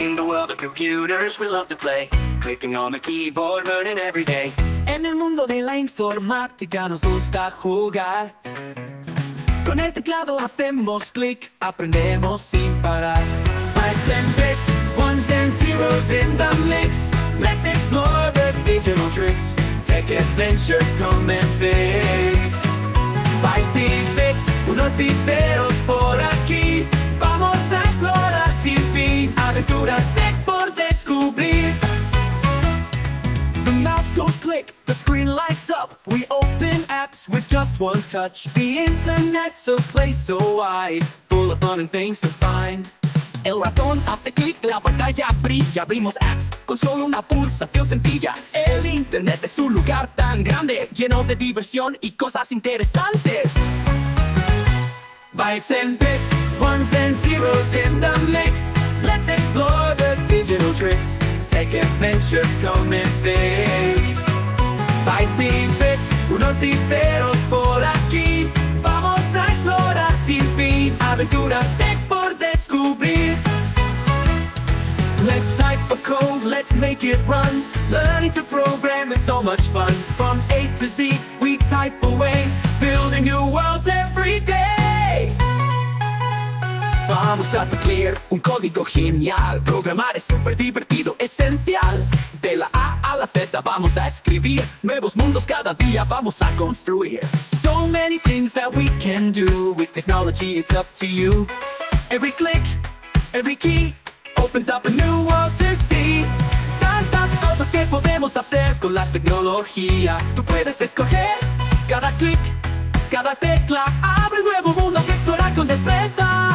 In the world of computers, we love to play. Clicking on the keyboard, learning every day. En el mundo de la informática nos gusta jugar. Con el teclado hacemos clic, aprendemos sin parar. Bytes and bits, ones and zeros in the mix. Let's explore the digital tricks. Tech adventures come and face. Bytes y bits, unos y ceros por aquí. Vamos a explorar sin fin. Aventuras tech por descubrir. The mouse goes click, the screen lights up. We open apps with just one touch. The internet's a place so wide, full of fun and things to find. El ratón hace clic, la pantalla brilla. Abrimos apps con solo una pulsación sencilla. El internet es un lugar tan grande, lleno de diversión y cosas interesantes. Bytes and bits, ones and zeros in the mix. Let's explore the digital tricks. Tech adventures come and face. Bytes y bits, unos y ceros por aquí. Vamos a explorar sin fin. Aventuras tech por descubrir. Let's type a code, let's make it run. Learning to program is so much fun. From A to Z, we type away, building new worlds every day. Vamos a teclear un código genial. Programar es súper divertido, esencial. De la A a la Z vamos a escribir. Nuevos mundos cada día vamos a construir. So many things that we can do. With technology it's up to you. Every click, every key opens up a new world to see. Tantas cosas que podemos hacer con la tecnología. Tú puedes escoger cada clic, cada tecla. Abre un nuevo mundo que explorar con destreza.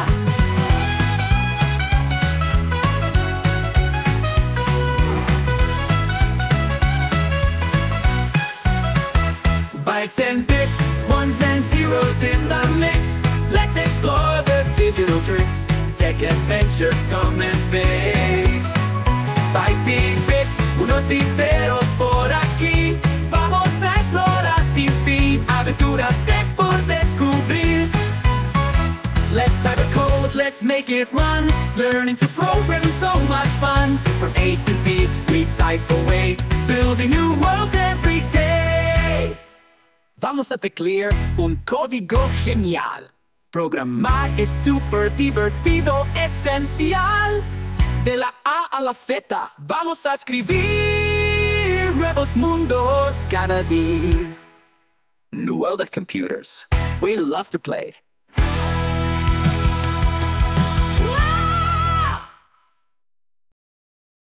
Bytes and bits, ones and zeros in the mix. Let's explore the digital tricks. Tech adventures come and face. Bytes y bits, unos y ceros por aquí. Vamos a explorar sin fin. Aventuras tech por descubrir. Let's type a code, let's make it run. Learning to program is so much fun. From A to Z, we type away, building new worlds every day. Vamos a teclear un código genial. Programar es súper divertido, esencial. De la A a la Z, vamos a escribir nuevos mundos cada día. New world of computers, we love to play.